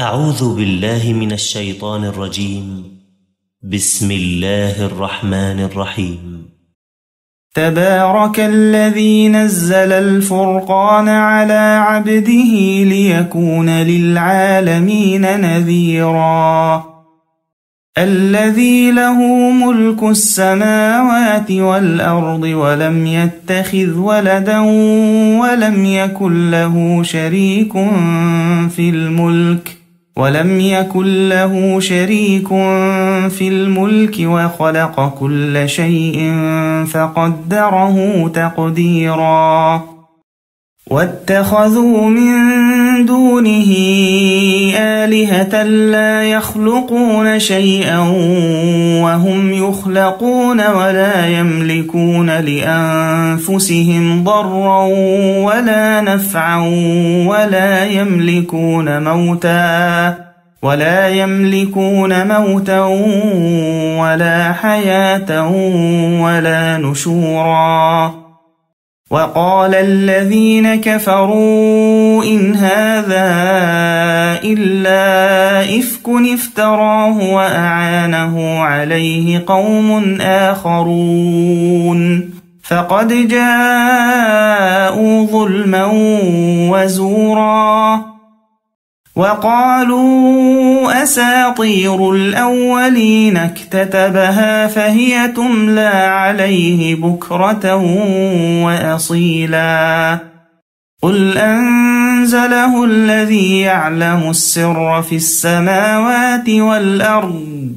أعوذ بالله من الشيطان الرجيم. بسم الله الرحمن الرحيم. تبارك الذي نزل الفرقان على عبده ليكون للعالمين نذيرا. الذي له ملك السماوات والأرض ولم يتخذ ولدا ولم يكن له شريك في الملك وخلق كل شيء فقدره تقديرا. واتخذوا من دونه آلهة لا يخلقون شيئا وهم يخلقون ولا يملكون لأنفسهم ضرا ولا نفعا ولا يملكون موتا ولا حياة ولا نشورا. وقال الذين كفروا إن هذا إلا إفك افتراه وأعانه عليه قوم آخرون فقد جاءوا ظلما وزورا. وقالوا أساطير الأولين اكتتبها فهي تملى عليه بكرة وأصيلا. قل أنزله الذي يعلم السر في السماوات والأرض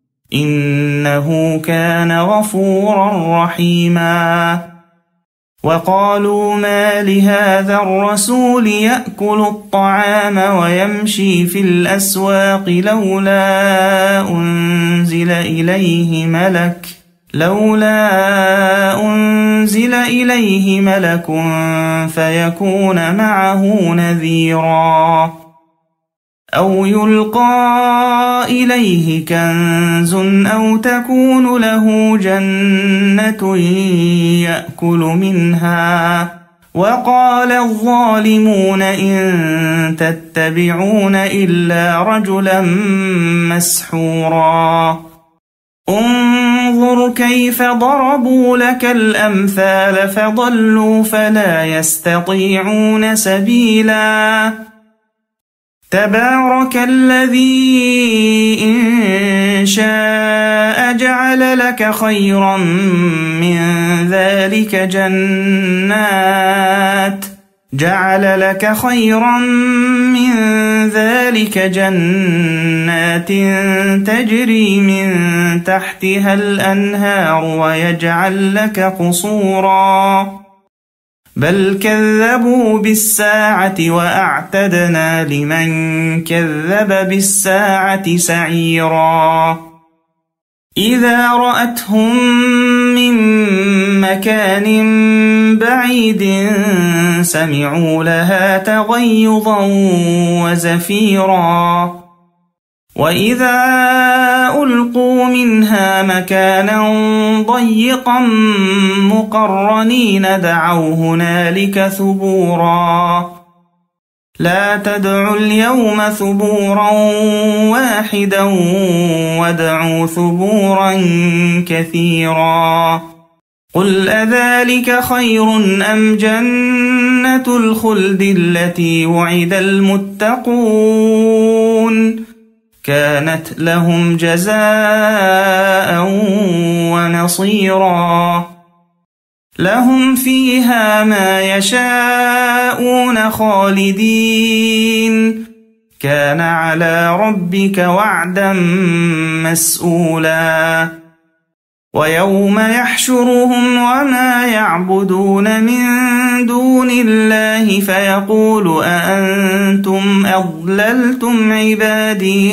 إنه كان غفورا رحيما. وقالوا ما لهذا الرسول يأكل الطعام ويمشي في الأسواق لولا أنزل إليه ملك فيكون معه نذيرا. أو يلقى إليه كنز أو تكون له جنة يأكل منها. وقال الظالمون إن تتبعون إلا رجلا مسحورا. انظر كيف ضربوا لك الأمثال فضلوا فلا يستطيعون سبيلا. تبارك الذي إن شاء جعل لك خيرا من ذلك جنات تجري من تحتها الأنهار ويجعل لك قصورا. بل كذبوا بالساعة وأعتدنا لمن كذب بالساعة سعيرا. إذا رأتهم من مكان بعيد سمعوا لها تغيظا وزفيرا. وإذا ألقوا منها مكانا ضيقا مقرنين دعوا هنالك ثبورا. لا تدعوا اليوم ثبورا واحدا وادعوا ثبورا كثيرا. قل أذلك خير أم جنة الخلد التي وعد المتقون كانت لهم جزاء ونصيرا. لهم فيها ما يشاءون خالدين كان على ربك وعدا مسئولا. ويوم يحشرهم وما يعبدون من دون الله فيقول أأنتم أضللتم عبادي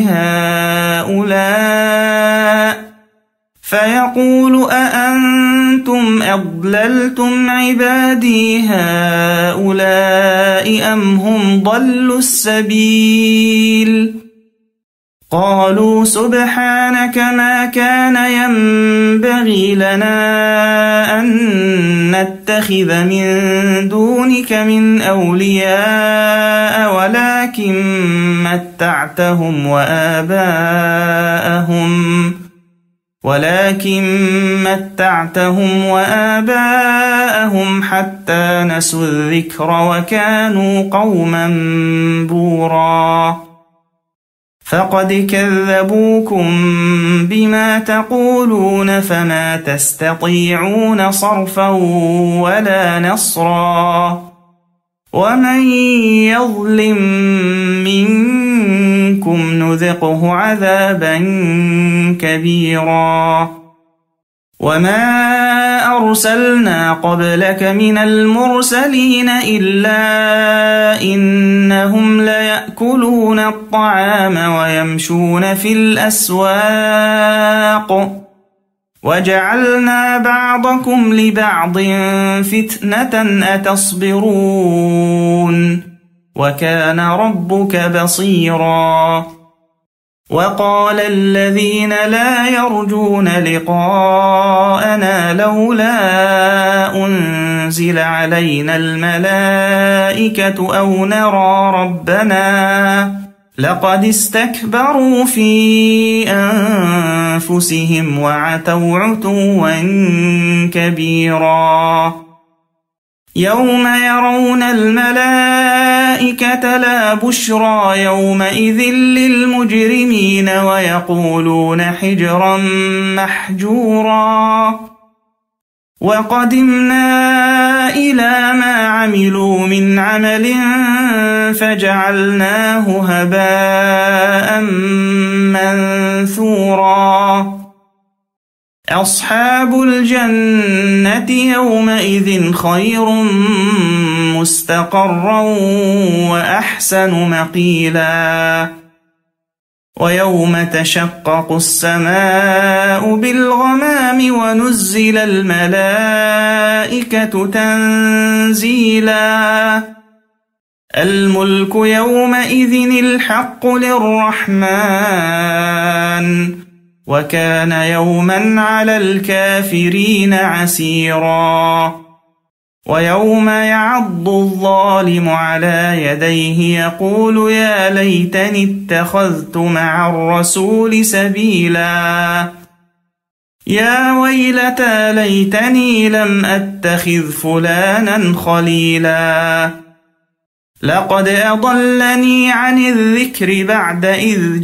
هؤلاء أم هم ضلوا السبيل قالوا سبحانك ما كان ينبغي لنا أن نتخذ من دونك من أولياء ولكن متعتهم وآباءهم حتى نسوا الذكر وكانوا قوما بورا فقد كذبوكم بما تقولون فما تستطيعون صرفا ولا نصرا ومن يظلم منكم نذقه عذابا كبيرا وما أرسلنا قبلك من المرسلين إلا إنهم ليأكلون الطعام ويمشون في الأسواق وجعلنا بعضكم لبعض فتنة أتصبرون وكان ربك بصيرا وقال الذين لا يرجون لقاءنا لولا أنزل علينا الملائكة أو نرى ربنا لقد استكبروا في أنفسهم وعتوا عتوا كبيرا يوم يرون الملائكة لا بشرى يومئذ للمجرمين ويقولون حجرا محجورا وقدمنا إلى ما عملوا من عمل فجعلناه هباء منثورا أصحاب الجنة يومئذ خير مستقرا وأحسن مقيلا ويوم تشقق السماء بالغمام ونزل الملائكة تنزيلا الملك يومئذ الحق للرحمن وكان يوما على الكافرين عسيرا ويوم يعض الظالم على يديه يقول يا ليتني اتخذت مع الرسول سبيلا يا ويلتى ليتني لم أتخذ فلانا خليلا لقد أضلني عن الذكر بعد إذ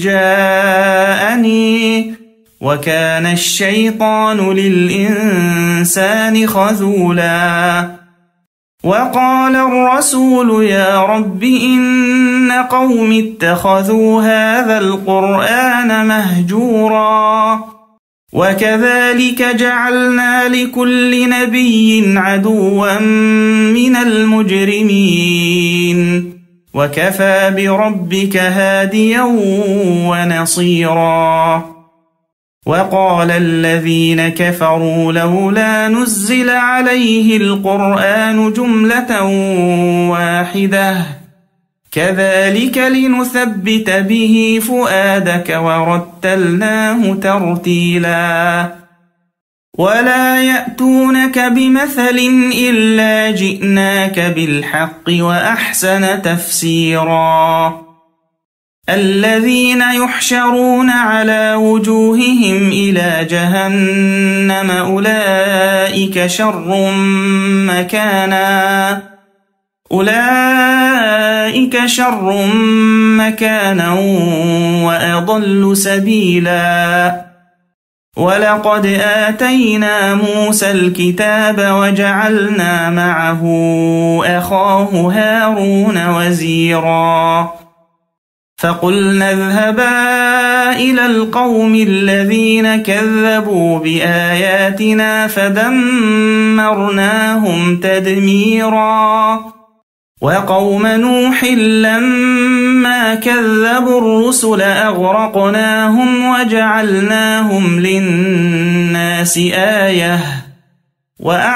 جاءني وكان الشيطان للإنسان خذولا وقال الرسول يا رب إن قوم اتخذوا هذا القرآن مهجورا وكذلك جعلنا لكل نبي عدوا من المجرمين وكفى بربك هاديا ونصيرا وقال الذين كفروا لولا نزل عليه القرآن جملة واحدة كذلك لنثبت به فؤادك ورتلناه ترتيلا ولا يأتونك بمثل إلا جئناك بالحق وأحسن تفسيرا الذين يحشرون على وجوههم إلى جهنم أولئك شر مكانا وأضل سبيلا ولقد آتينا موسى الكتاب وجعلنا معه أخاه هارون وزيرا فقلنا اذهبا إلى القوم الذين كذبوا بآياتنا فدمرناهم تدميرا وقوم نوح لما كذبوا الرسل أغرقناهم وجعلناهم للناس آية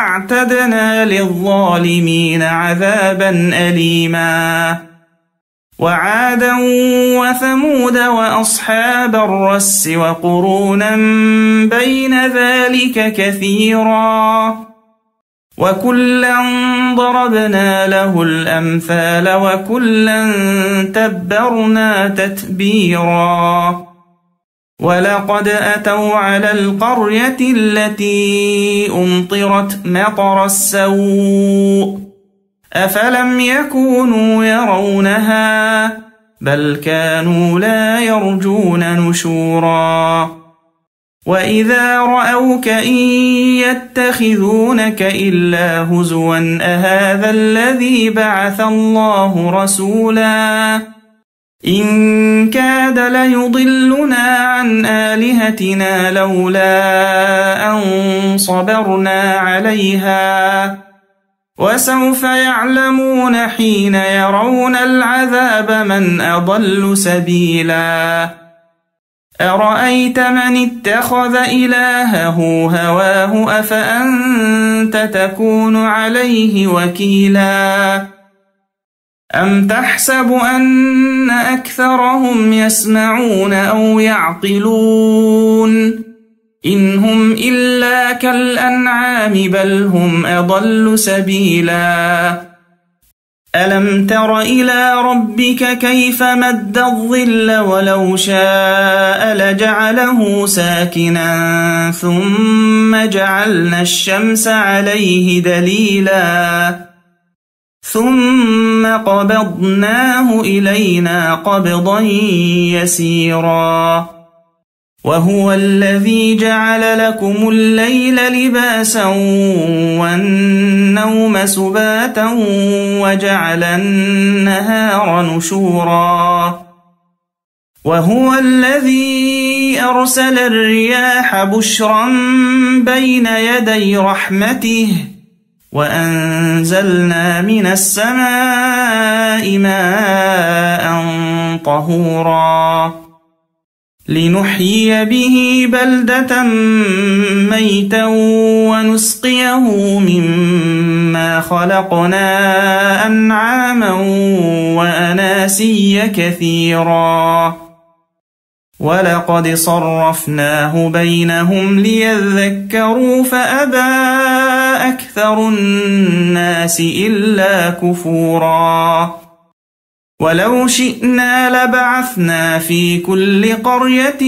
وأعتدنا للظالمين عذابا أليما وعادا وثمود وأصحاب الرس وقرونا بين ذلك كثيرا وكلا ضربنا له الأمثال وكلا تبرنا تتبيرا ولقد أتوا على القرية التي أمطرت مطر السوء أفلم يكونوا يرونها بل كانوا لا يرجون نشورا وإذا رأوك إن يتخذونك إلا هزوا أهذا الذي بعث الله رسولا إن كاد ليضلنا عن آلهتنا لولا أن صبرنا عليها وسوف يعلمون حين يرون العذاب من أضل سبيلا أرأيت من اتخذ إلهه هواه أفأنت تكون عليه وكيلا أم تحسب أن أكثرهم يسمعون أو يعقلون إن هم إلا كالأنعام بل هم أضل سبيلا ألم تر إلى ربك كيف مد الظل ولو شاء لجعله ساكنا ثم جعلنا الشمس عليه دليلا ثم قبضناه إلينا قبضا يسيرا وهو الذي جعل لكم الليل لباسا والنوم سباتا وجعل النهار نشورا وهو الذي أرسل الرياح بشرا بين يدي رحمته وأنزلنا من السماء ماء طهورا لنحيي به بلدة ميتا ونسقيه مما خلقنا أنعاما وأناسيا كثيرا ولقد صرفناه بينهم ليذكروا فأبى أكثر الناس إلا كفورا ولو شئنا لبعثنا في كل قرية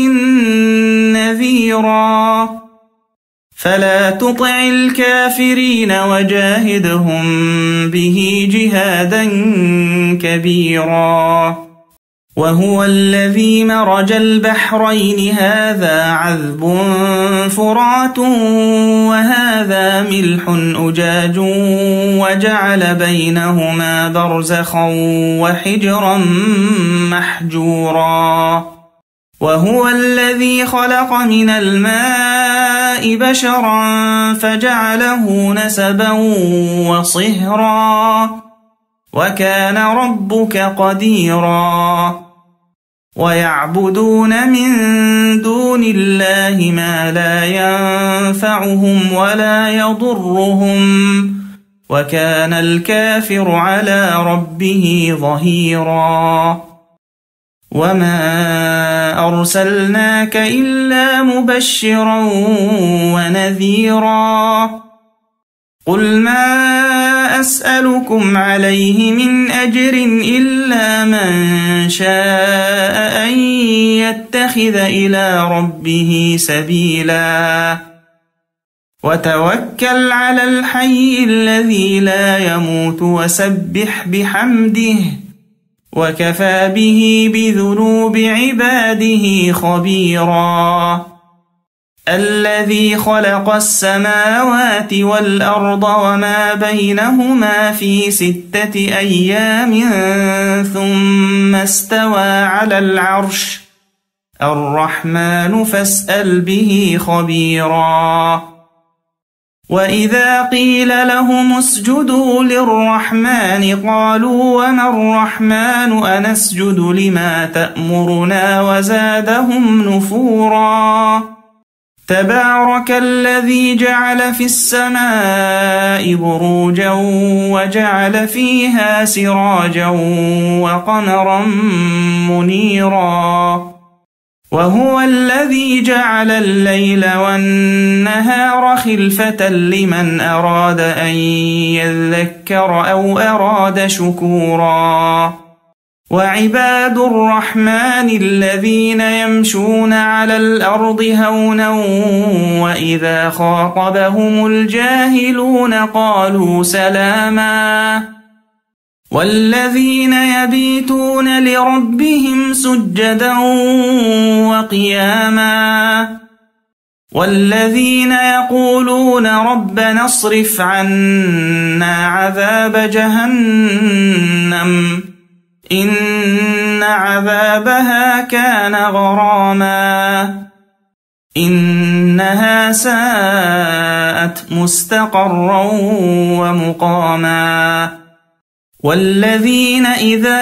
نذيرا فلا تطع الكافرين وجاهدهم به جهادا كبيرا وهو الذي مرج البحرين هذا عذب فرات وهذا ملح أجاج وجعل بينهما برزخا وحجرا محجورا وهو الذي خلق من الماء بشرا فجعله نسبا وصهرا وكان ربك قديرا ويعبدون من دون الله ما لا ينفعهم ولا يضرهم وكان الكافر على ربه ظهيرا وما أرسلناك إلا مبشرا ونذيرا قل ما أسألكم عليه من أجر إلا من شاء أن يتخذ إلى ربه سبيلا وتوكل على الحي الذي لا يموت وسبح بحمده وكفى به بذنوب عباده خبيرا الذي خلق السماوات والأرض وما بينهما في 6 أيام ثم استوى على العرش الرحمن فاسأل به خبيرا وإذا قيل لهم اسجدوا للرحمن قالوا وما الرحمن أنسجد لما تأمرنا وزادهم نفورا تبارك الذي جعل في السماء بروجا وجعل فيها سراجا وقمرا منيرا وهو الذي جعل الليل والنهار خلفة لمن أراد أن يذكر أو أراد شكورا وعباد الرحمن الذين يمشون على الأرض هونا وإذا خاطبهم الجاهلون قالوا سلاما والذين يبيتون لربهم سجدا وقياما والذين يقولون ربنا اصرف عنا عذاب جهنم إن عذابها كان غراما إنها ساءت مستقرا ومقاما والذين إذا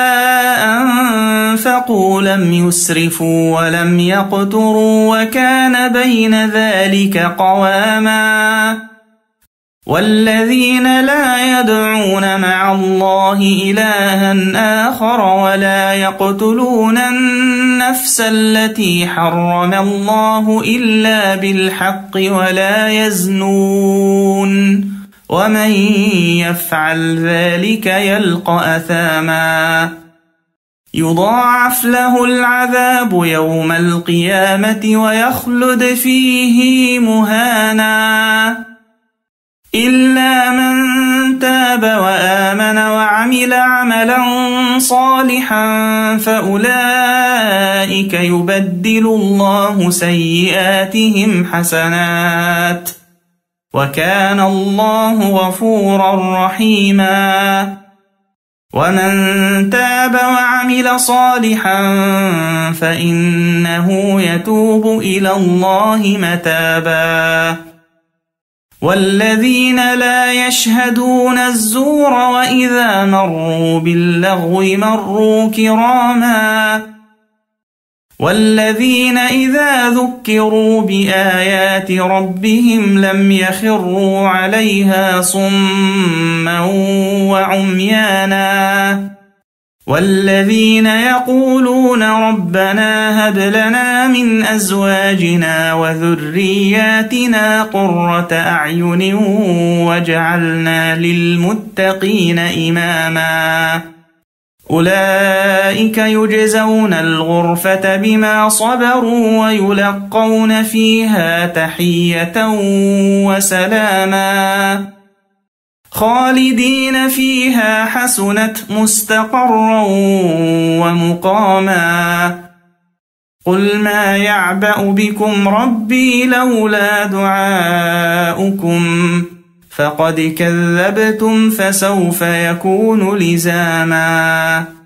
أنفقوا لم يسرفوا ولم يقتروا وكان بين ذلك قواما والذين لا يدعون مع الله إلها آخر ولا يقتلون النفس التي حرم الله إلا بالحق ولا يزنون ومن يفعل ذلك يلقى أثاما يضاعف له العذاب يوم القيامة ويخلد فيه مهانا إلا من تاب وآمن وعمل عملا صالحا فأولئك يبدل الله سيئاتهم حسنات وكان الله غفورا رحيما ومن تاب وعمل صالحا فإنه يتوب إلى الله متابا والذين لا يشهدون الزور وإذا مروا باللغو مروا كراما والذين إذا ذكروا بآيات ربهم لم يخروا عليها صما وعميانا والذين يقولون ربنا هب لنا من أزواجنا وذرياتنا قرة أعين واجعلنا للمتقين إماما أولئك يجزون الغرفة بما صبروا ويلقون فيها تحية وسلاما خالدين فيها حسنت مستقرا ومقاما قل ما يعبأ بكم ربي لولا دعاؤكم فقد كذبتم فسوف يكون لزاما